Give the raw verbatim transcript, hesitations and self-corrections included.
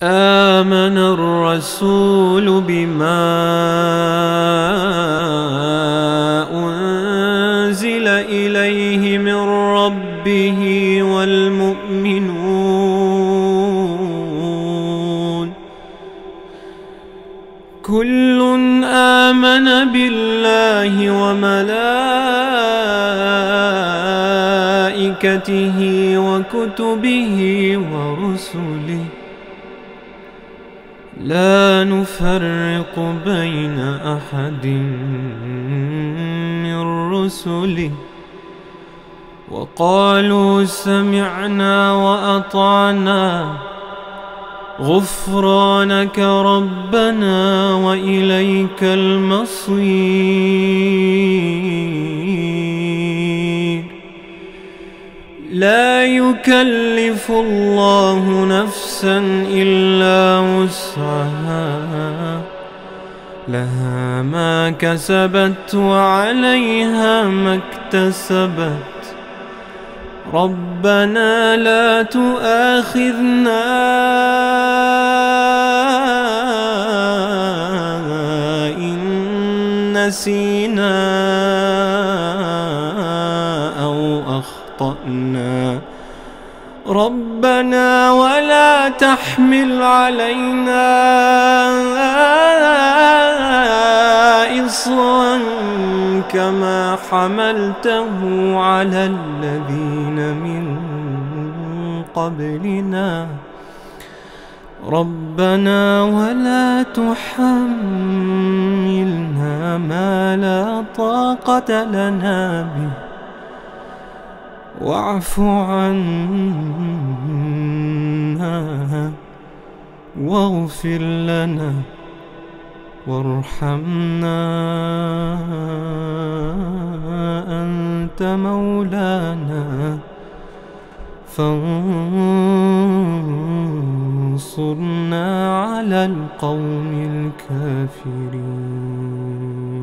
آمن الرسول بما أنزل إليه من ربه والمؤمنون كل آمن بالله وملائكته وكتبه ورسله لا نفرق بين أحد من رسله وقالوا سمعنا وأطعنا غفرانك ربنا وإليك المصير لا يكلف الله نفسا إلا وسعها لها ما كسبت وعليها ما اكتسبت ربنا لا تؤاخذنا إن نسينا أو أخطأنا ربنا ولا تحمل علينا إصرا كما حملته على الذين من قبلنا ربنا ولا تحملنا ما لا طاقة لنا به واعف عنا واغفر لنا وارحمنا أنت مولانا فانصرنا على القوم الكافرين.